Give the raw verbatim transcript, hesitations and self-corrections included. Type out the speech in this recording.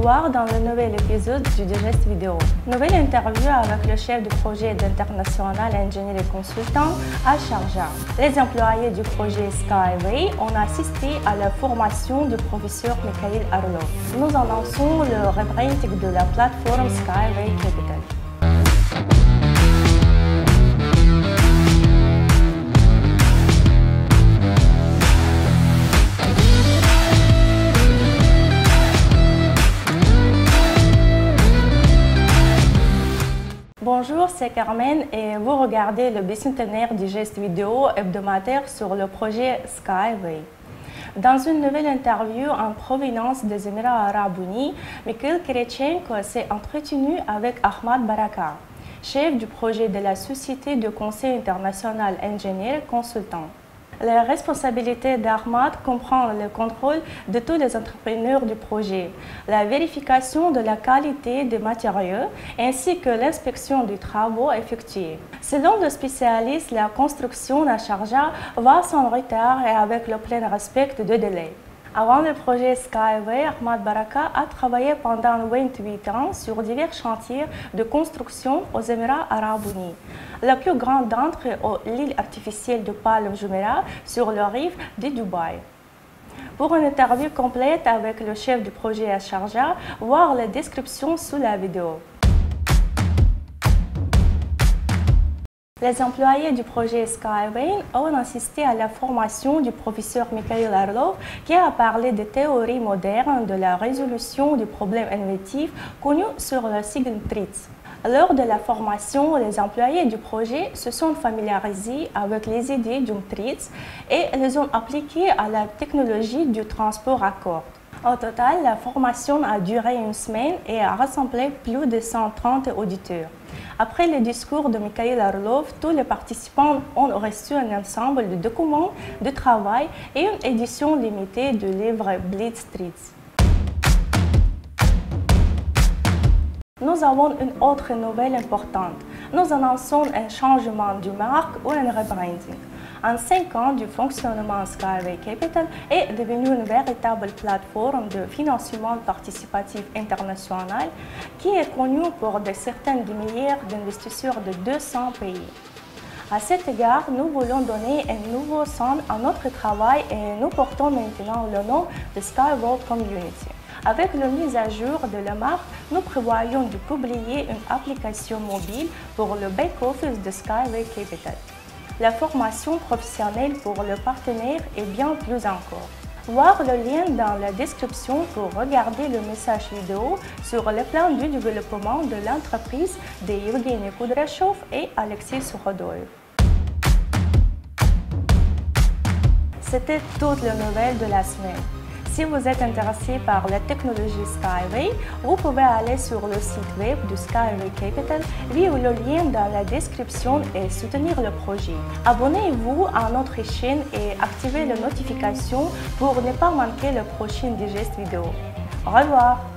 Bonsoir dans le nouvel épisode du Digest Vidéo. Nouvelle interview avec le chef du projet d'International Engineering Consultant à Sharjah. Les employés du projet Skyway ont assisté à la formation du professeur Mikhail Orlov. Nous annonçons le rebranding de la plateforme Skyway Capital. Bonjour, c'est Carmen et vous regardez le bicentenaire Digest Vidéo hebdomadaire sur le projet Skyway. Dans une nouvelle interview en provenance des Émirats Arabes Unis, Mikhail Kirychenko s'est entretenu avec Ahmad Baraka, chef du projet de la société de conseil international Engineering Consultant. La responsabilité d'Ahmad comprend le contrôle de tous les entrepreneurs du projet, la vérification de la qualité des matériaux ainsi que l'inspection des travaux effectués. Selon le spécialiste, la construction à Sharjah va sans retard et avec le plein respect de délai. Avant le projet Skyway, Ahmad Baraka a travaillé pendant vingt-huit ans sur divers chantiers de construction aux Émirats Arabes Unis. La plus grande d'entre eux, l'île artificielle de Palm Jumeirah sur le rive de Dubaï. Pour une interview complète avec le chef du projet à Sharjah, voir la description sous la vidéo. Les employés du projet Skyway ont assisté à la formation du professeur Mikhail Orlov qui a parlé des théories modernes de la résolution du problème inventif connu sur le sigle TRIZ. Lors de la formation, les employés du projet se sont familiarisés avec les idées du TRIZ et les ont appliquées à la technologie du transport à cordes. Au total, la formation a duré une semaine et a rassemblé plus de cent trente auditeurs. Après le discours de Mikhail Orlov, tous les participants ont reçu un ensemble de documents de travail et une édition limitée du livre Blitz TRIZ. Nous avons une autre nouvelle importante. Nous annonçons un changement de marque ou un rebranding. En cinq ans du fonctionnement, Skyway Capital est devenue une véritable plateforme de financement participatif international qui est connue pour de certaines milliards d'investisseurs de deux cents pays. À cet égard, nous voulons donner un nouveau sens à notre travail et nous portons maintenant le nom de Skyway Community. Avec la mise à jour de la marque, nous prévoyons de publier une application mobile pour le back-office de Skyway Capital. La formation professionnelle pour le partenaire est bien plus encore. Voir le lien dans la description pour regarder le message vidéo sur le plan du développement de l'entreprise de Evgeny Kudryashov et Alexei Sukhodoev. C'était toutes les nouvelles de la semaine. Si vous êtes intéressé par la technologie Skyway, vous pouvez aller sur le site web du Skyway Capital via le lien dans la description et soutenir le projet. Abonnez-vous à notre chaîne et activez les notifications pour ne pas manquer le prochain Digest vidéo. Au revoir!